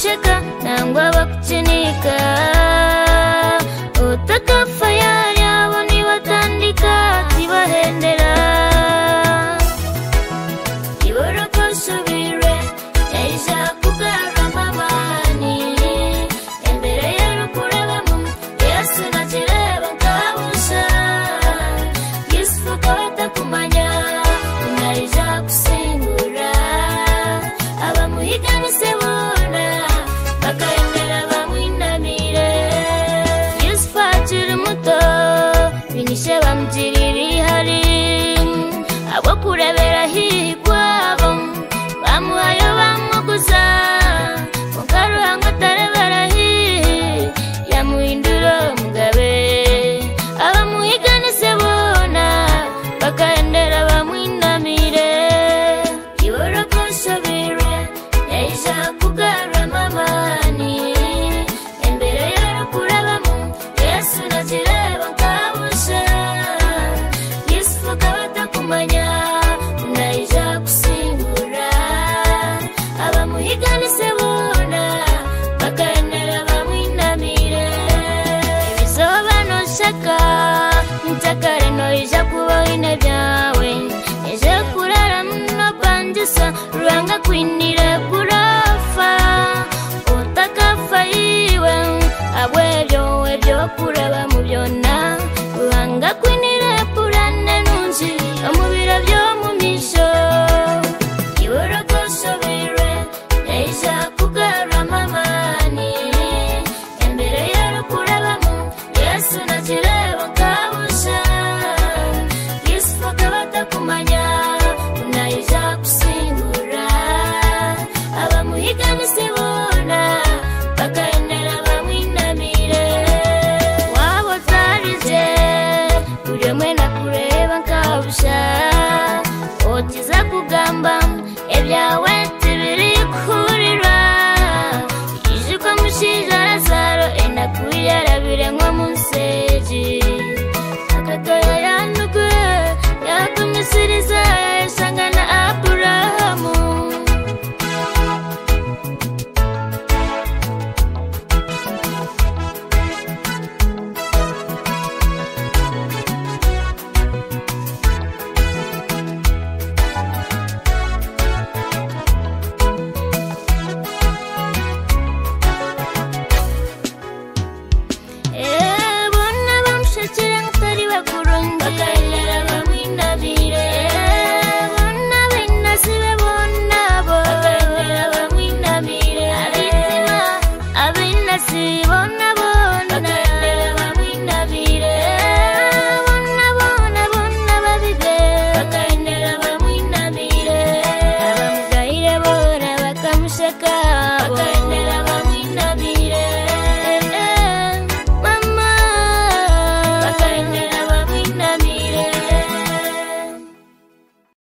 bamusheka nangwa bakukinika utakafa yari abo nibatandika tibahendera iborokosubire yaija kugarama amani embere y'urukurabamo Yesu nakireba nkabusha Yusufu kabata kumanya unarija kusingura abamuhiganise bona bakaendera bamwinamire Yusufu akiri muto binishe bamugirira ihari abo kurebera higwabo bamuhayo bamuguza mukaruhango atarebera hihi yamuhindura mugabe abamuhiganise bona bakaendera bamwinamire iborokosubire yaija kugarama amani embere y'urukurabamo Yesu nakireba nkabusha Yusufu kabata kumanya unarija kusingura abamuhiganise bona bakaendera bamwinamire ibizoba noshaka ntakare noija kubaho ine byawe eje kurara muno pandisa ruhanga kwinire kurofa utakafa yiwe abwebyo ebyo kuraba mu byona ruhanga kwinire purane nunji omubiro byo mu misho iborokosubire yaija kugarama amani embere y'urukurabamo Yesu nakireba nkabusha Yusufu kabata kumanya unarija kusingura abamuhiganise bona bakaendera bamwinamire wabo tarije kuri mwena kureba nkabusha otiza kugamba ebyawe tibiri kurira ijuka mushija Lazaro enakuyarabire nko munseji akatoya yanuke yakumisiriza yasangana Aburahamu bona bamushakira nk'utari bakurungi bakaendera bamwinamire bona binasibe bona bo bakaendera bamwinamire abinasi bona bakaendera bamwinamire bona babibe bakaendera bamwinamire abamugayire bona bakamushaka